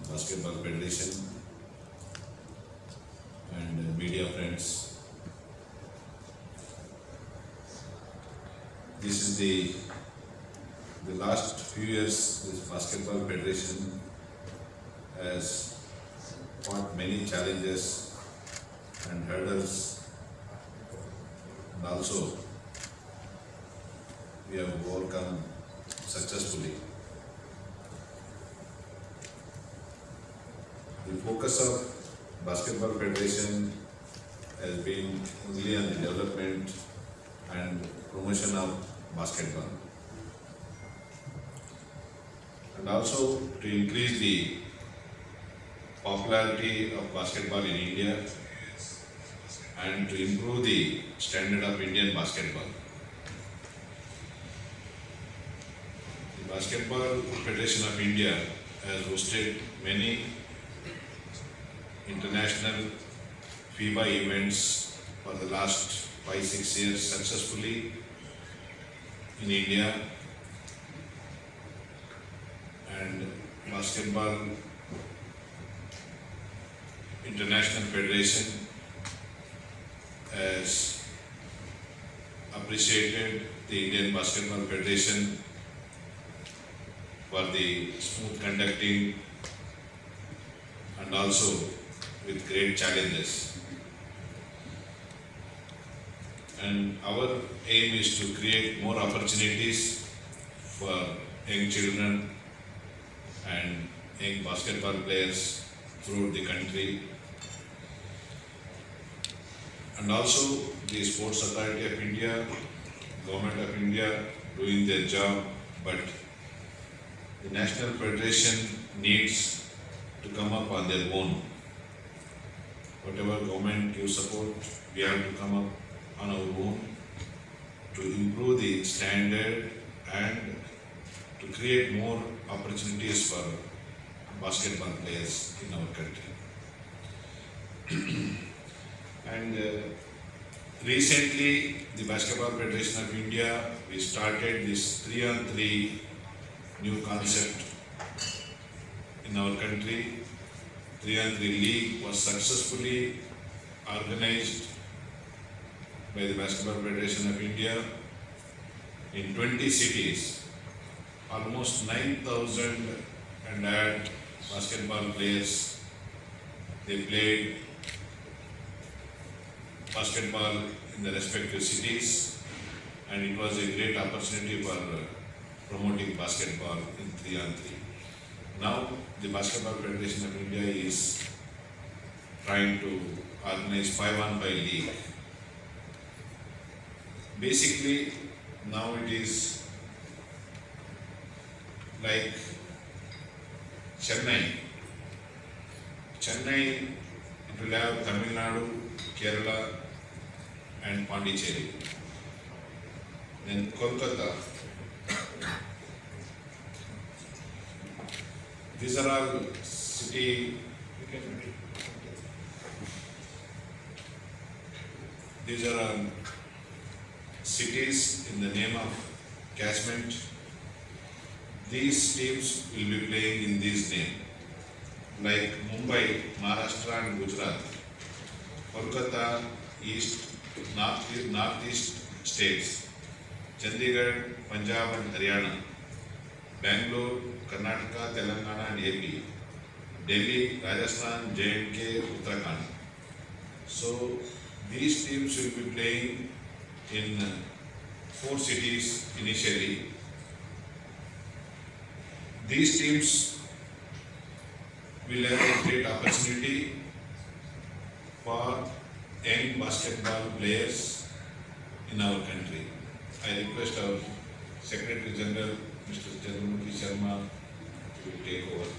Basketball Federation and media friends. This is the last few years this Basketball Federation has fought many challenges and hurdles, and also we have overcome successfully. The focus of Basketball Federation has been only on the development and promotion of basketball, and also to increase the popularity of basketball in India and to improve the standard of Indian basketball. The Basketball Federation of India has hosted many international FIBA events for the last 5-6 years successfully in India, and Basketball International Federation has appreciated the Indian Basketball Federation for the smooth conducting and also with great challenges. And our aim is to create more opportunities for young children and young basketball players throughout the country. And also the Sports Authority of India, Government of India doing their job, but the National Federation needs to come up on their own. Whatever government gives support, we have to come up on our own to improve the standard and to create more opportunities for basketball players in our country. And recently, the Basketball Federation of India, we started this 3-on-3 new concept in our country. 3-on-3 league was successfully organized by the Basketball Federation of India in 20 cities. Almost 9,000 and add basketball players. They played basketball in the respective cities, and it was a great opportunity for promoting basketball in 3-on-3. Now the Basketball Federation of India is trying to organize 5-on-5 league. Basically, now it is like Chennai. Chennai, it will have Tamil Nadu, Kerala and Pondicherry. Then Kolkata. These are all cities in the name of catchment. These teams will be playing in this name, like Mumbai, Maharashtra and Gujarat, Kolkata, East, Northeast states, Chandigarh, Punjab and Haryana, Bangalore, Karnataka, Telangana and AP, Delhi, Rajasthan, J&K, Uttarakhand. So these teams will be playing in 4 cities initially. These teams will have a great opportunity for young basketball players in our country. I request our Secretary General, Mr. Chandramukhi Sharma, to take over.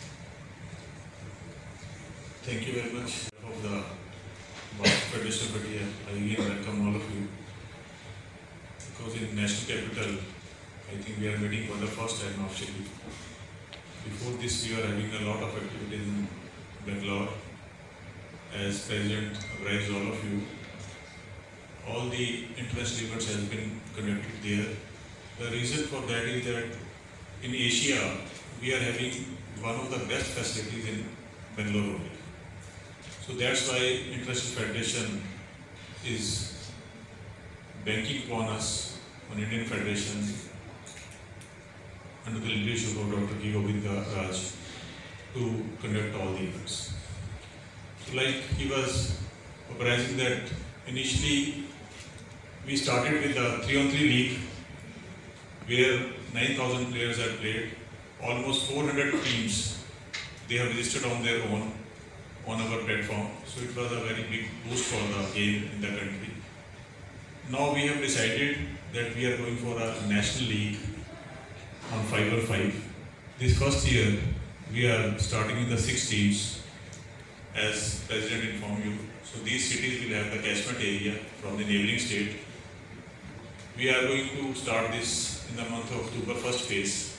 Thank you very much. Of the Basketball Federation of India, I again welcome all of you. Because in National Capital, I think we are meeting for the first time officially. Before this, we were having a lot of activities in Bangalore. As President advised all of you, all the international events has been conducted there. The reason for that is that in Asia, we are having one of the best facilities in Bangalore only. So that's why International Federation is banking upon us, on Indian Federation, under the leadership of Dr. K. Govinda Raj, to conduct all the events. So like he was uprising that initially we started with a 3-on-3 league where 9,000 players have played, almost 400 teams they have registered on their own on our platform. So it was a very big boost for the game in the country. Now we have decided that we are going for a national league on 5-on-5. This first year we are starting with the 6 teams as President informed you. So these cities will have the catchment area from the neighboring state. We are going to start this in the month of October, first phase.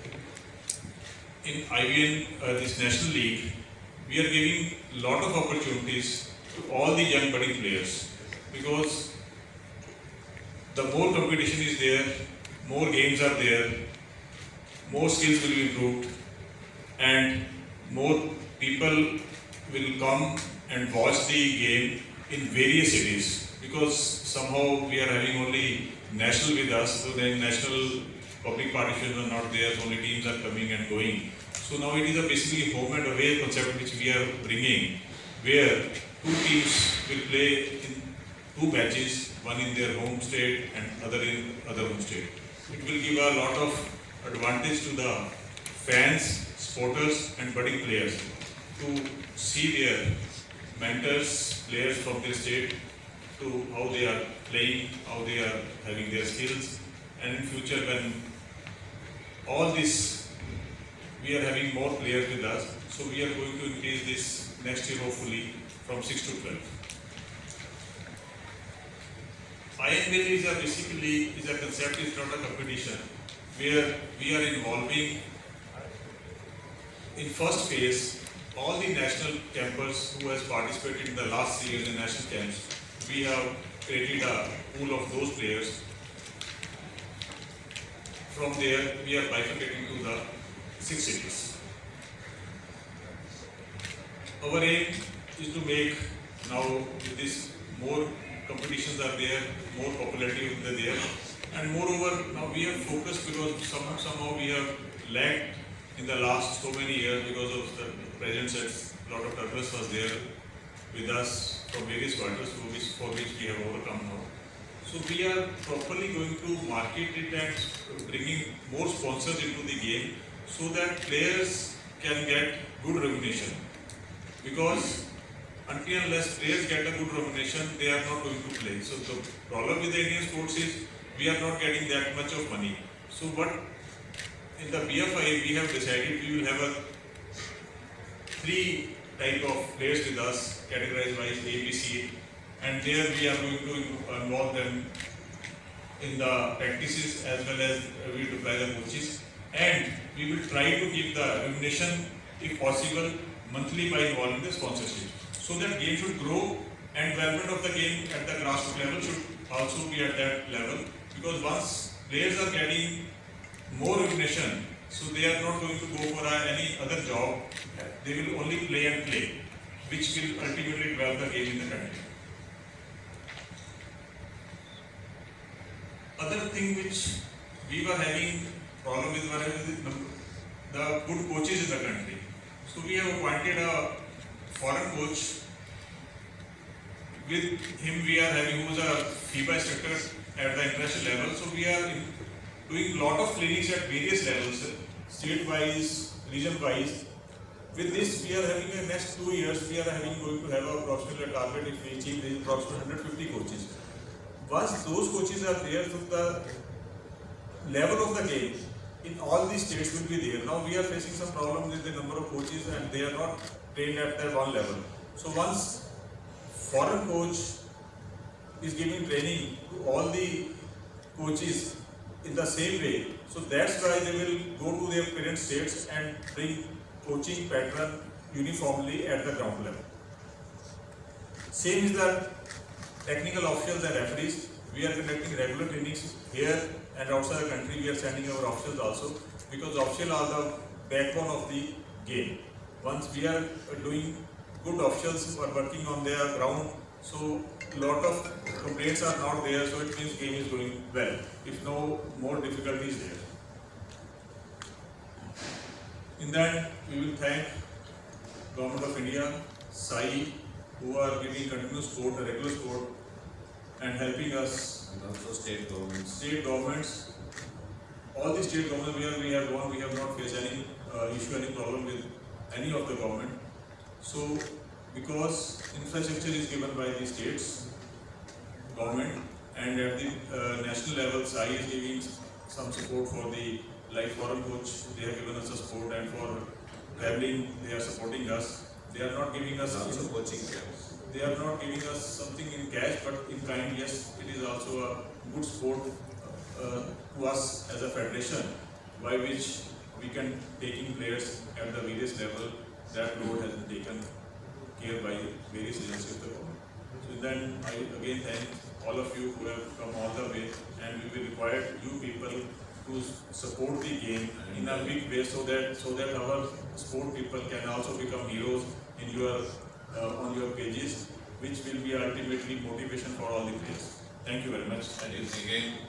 In IBN, this National League, we are giving a lot of opportunities to all the young budding players, because the more competition is there, more games are there, more skills will be improved, and more people will come and watch the game in various cities, because somehow we are having only national with us, so then national public participants are not there, so only teams are coming and going. So now it is a basically home and away concept which we are bringing, where 2 teams will play in 2 matches, one in their home state and other in other home state. It will give a lot of advantage to the fans, supporters and budding players to see their mentors, players from their state, to how they are playing, how they are having their skills, and in future when all this, we are having more players with us, so we are going to increase this next year hopefully from 6 to 12. INBL is a concept, is not a competition, where we are involving in first phase all the national campers who has participated in the last 3 years in national camps. We have created a pool of those players. From there, we are bifurcating to the 6 cities. Our aim is to make, now with this, more competitions are there, more popularity is there, and moreover now we have focused, because somehow we have lagged in the last so many years because of the President said a lot of turbulence was there with us from various quarters, for which we have overcome now. So we are properly going to market it and bringing more sponsors into the game, so that players can get good remuneration. Because until unless players get a good remuneration, they are not going to play. So the problem with the Indian sports is we are not getting that much of money. So what in the BFI we have decided, we will have a 3 type of players with us, categorized by A, B, C, and there we are going to involve them in the practices as well as we will apply the coaches, and we will try to keep the remuneration, if possible, monthly by involving the sponsorship, so that game should grow and development of the game at the grassroots level should also be at that level, because once players are getting more remuneration, so they are not going to go for any other job, they will only play and play, which will ultimately develop the game in the country. Other thing which we were having problem with were the good coaches in the country. So we have appointed a foreign coach. With him we are having, who is a FIBA instructor at the international level. So we are doing a lot of clinics at various levels, state-wise, region-wise. With this, we are having in the next 2 years, we are going to have approximately a target, if we achieve this, approximately 150 coaches. Once those coaches are there, so the level of the game in all these states will be there. Now we are facing some problem with the number of coaches and they are not trained at that one level. So once foreign coach is giving training to all the coaches in the same way, so that's why they will go to their parent states and bring coaching pattern uniformly at the ground level. Same is the technical officials and referees. We are conducting regular trainings here and outside the country. We are sending our officials also, because officials are the backbone of the game. Once we are doing good officials who are working on their ground, so lot of complaints are not there, so it means game is going well, if no more difficulties there. In that, we will thank Government of India, SAI, who are giving continuous support, regular support, and helping us. And also state governments. State governments, all the state governments where we have gone, we have not faced any issue, any problem with any of the government. So, because infrastructure is given by the states government, and at the national level, SAI is giving some support for the like foreign coach. They have given us a support, and for traveling, they are supporting us. They are not giving us Also coaching camps. They are not giving us something in cash, but in kind. Yes, it is also a good support to us as a federation, by which we can taking players at the various level. That load has been taken care by various agencies of the government. So then I again thank all of you who have come all the way, and we will require you people to support the game in a big way, so that our sport people can also become heroes in your on your pages, which will be ultimately motivation for all the players. Thank you very much. And again,